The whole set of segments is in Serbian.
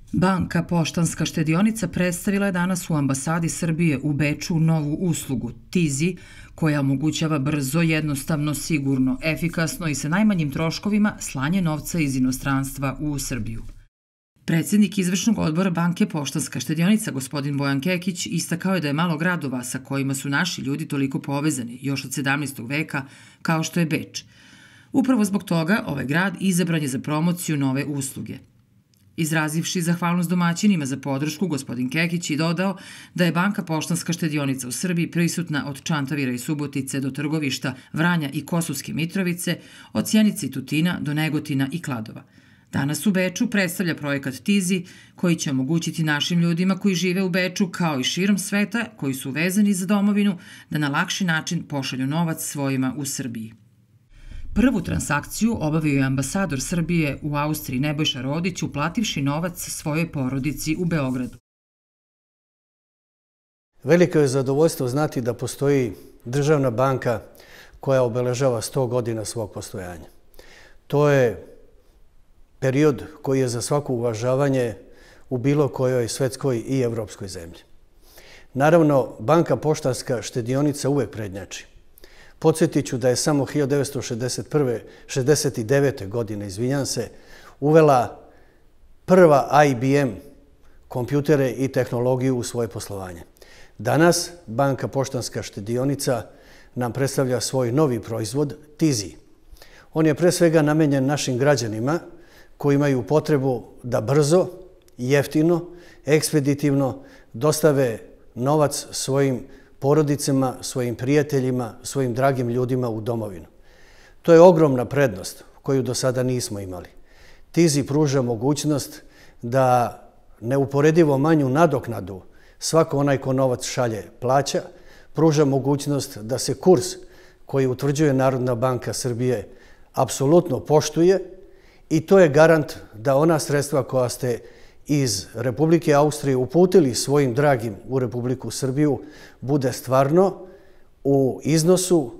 Banka Poštanska štedionica predstavila je danas u ambasadi Srbije u Beču novu uslugu Tizi, koja omogućava brzo, jednostavno, sigurno, efikasno i sa najmanjim troškovima slanje novca iz inostranstva u Srbiju. Predsjednik izvršnog odbora Banke Poštanska štedionica, gospodin Bojan Kekić, istakao je da je malo gradova sa kojima su naši ljudi toliko povezani, još od 17. veka, kao što je Beč. Upravo zbog toga ovaj grad izabran je za promociju nove usluge. Izrazivši zahvalnost domaćinima za podršku, gospodin Kekić je dodao da je Banka Poštanska štedionica u Srbiji prisutna od Čantavira i Subotice do Trgovišta, Vranja i Kosovske Mitrovice, od Sjenice i Tutina do Negotina i Kladova. Danas u Beču predstavlja projekat Tizi, koji će omogućiti našim ljudima koji žive u Beču, kao i širom sveta, koji su vezani za domovinu, da na lakši način pošalju novac svojima u Srbiji. Prvu transakciju obavio je ambasador Srbije u Austriji Nebojša Rodić, uplativši novac svojoj porodici u Beogradu. Veliko je zadovoljstvo znati da postoji državna banka koja obeležava 100 godina svog postojanja. To je period koji je za svako uvažavanje u bilo kojoj svetskoj i evropskoj zemlji. Naravno, Banka Poštanska štedionica uvek prednjači. Podsjetit ću da je samo 1969. godine, uvela prva IBM kompjutere i tehnologiju u svoje poslovanje. Danas Banka Poštanska štedionica nam predstavlja svoj novi proizvod Tizi. On je pre svega namenjen našim građanima koji imaju potrebu da brzo, jeftino, ekspeditivno dostave novac svojim porodicama, svojim prijateljima, svojim dragim ljudima u domovinu. To je ogromna prednost koju do sada nismo imali. Tizi pruža mogućnost da neuporedivo manju nadoknadu svako onaj ko novac šalje plaća, pruža mogućnost da se kurs koji utvrđuje Narodna banka Srbije apsolutno poštuje i to je garant da ona sredstva koja ste iz Republike Austrije uputili svojim dragim u Republiku Srbiju bude stvarno u iznosu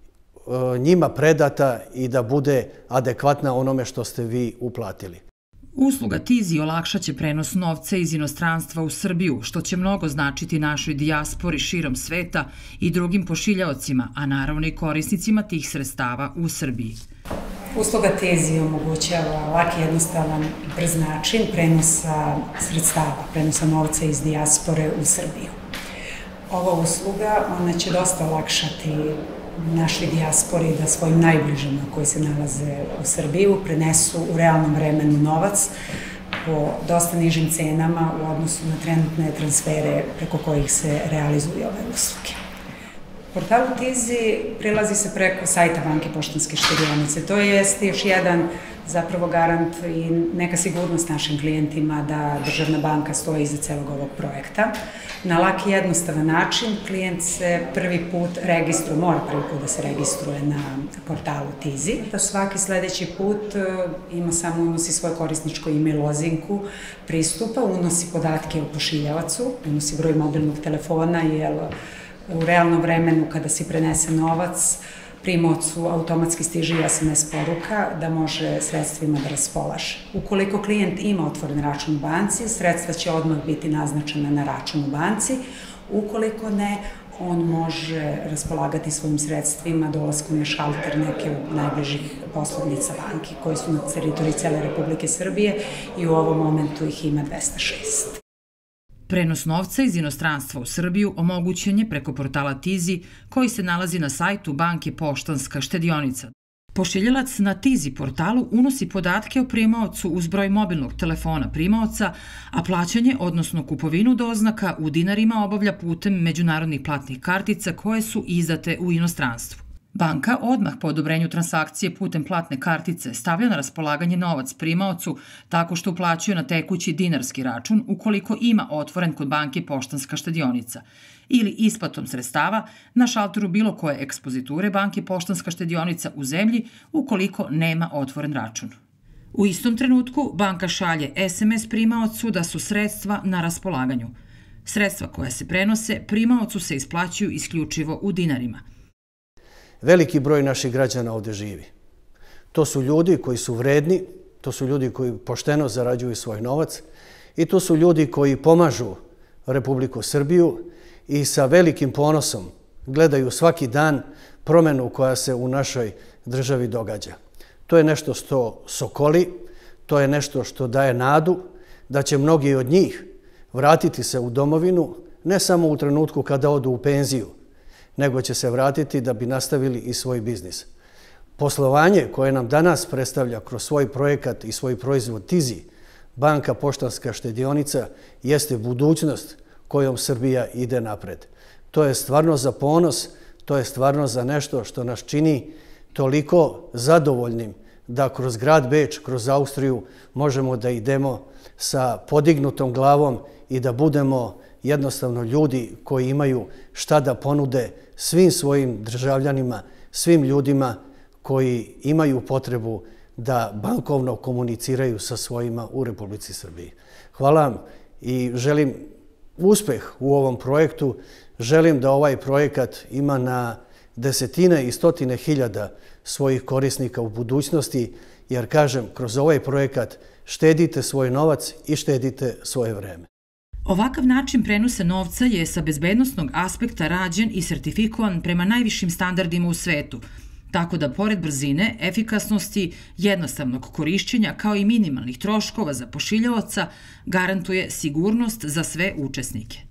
njima predata i da bude adekvatna onome što ste vi uplatili. Usluga Tizi olakšat će prenos novca iz inostranstva u Srbiju, što će mnogo značiti našoj dijaspori širom sveta i drugim pošiljaocima, a naravno i korisnicima tih sredstava u Srbiji. Usluga Tizi omogućava lak i jednostavan brz način prenosa sredstava, prenosa novca iz dijaspore u Srbiju. Ova usluga ona će dosta olakšati našoj dijaspori da svojim najbližima koji se nalaze u Srbiju prenesu u realnom vremenu novac po dosta nižim cenama u odnosu na trenutne transfere preko kojih se realizuju ove usluge. Portalu Tizi prilazi se preko sajta Banke Poštanske štedionice. To jeste još jedan zapravo garant i neka sigurnost našim klijentima da državna banka stoji iza celog ovog projekta. Na lak i jednostavan način klijent se mora prvi put da se registruje na portalu Tizi. Da svaki sledeći put unosi svoje korisničko ime i lozinku pristupa, unosi podatke o pošiljavacu, unosi broj mobilnog telefona, jer u realnom vremenu kada se prenese novac, primaocu automatski stiže SMS poruka da može sredstvima da raspolaže. Ukoliko klijent ima otvoren račun u banci, sredstva će odmah biti naznačena na račun u banci. Ukoliko ne, on može raspolagati svojim sredstvima dolaskom na šalter neke od najbližih poslovnica banki koje su na teritoriji cele Republike Srbije i u ovom momentu ih ima 206. Prenos novca iz inostranstva u Srbiju omogućen je preko portala Tizi, koji se nalazi na sajtu Banke Poštanska štedionica. Pošiljalac na Tizi portalu unosi podatke o primaocu uz broj mobilnog telefona primaoca, a plaćanje, odnosno kupovinu doznaka u dinarima obavlja putem međunarodnih platnih kartica koje su izdate u inostranstvu. Banka odmah po odobrenju transakcije putem platne kartice stavlja na raspolaganje novac primaocu tako što uplaćuje na tekući dinarski račun ukoliko ima otvoren kod Banke Poštanska štedionica ili isplatom sredstava na šalteru bilo koje ekspoziture Banke Poštanska štedionica u zemlji ukoliko nema otvoren račun. U istom trenutku banka šalje SMS primaocu da su sredstva na raspolaganju. Sredstva koja se prenose primaocu se isplaćuju isključivo u dinarima. Veliki broj naših građana ovde živi. To su ljudi koji su vredni, to su ljudi koji pošteno zarađuju svoj novac I tu su ljudi koji pomažu Republiku Srbiju i sa velikim ponosom gledaju svaki dan promenu koja se u našoj državi događa. To je nešto što sokoli, to je nešto što daje nadu da će mnogi od njih vratiti se u domovinu, ne samo u trenutku kada odu u penziju, nego će se vratiti da bi nastavili i svoj biznis. Poslovanje koje nam danas predstavlja kroz svoj projekat i svoj proizvod TIZI, Banka Poštanska štedionica, jeste budućnost kojom Srbija ide napred. To je stvarno za ponos, to je stvarno za nešto što nas čini toliko zadovoljnim da kroz grad Beč, kroz Austriju možemo da idemo sa podignutom glavom i da budemo jednostavno ljudi koji imaju šta da ponude svim svojim državljanima, svim ljudima koji imaju potrebu da bankovno komuniciraju sa svojima u Republici Srbiji. Hvala vam i želim uspeh u ovom projektu. Želim da ovaj projekat ima na desetine i stotine hiljada svojih korisnika u budućnosti, jer kažem, kroz ovaj projekat štedite svoj novac i štedite svoje vreme. Ovakav način prenosa novca je sa bezbednosnog aspekta rađen i sertifikovan prema najvišim standardima u svetu, tako da pored brzine, efikasnosti, jednostavnog korišćenja kao i minimalnih troškova za pošiljaoca garantuje sigurnost za sve učesnike.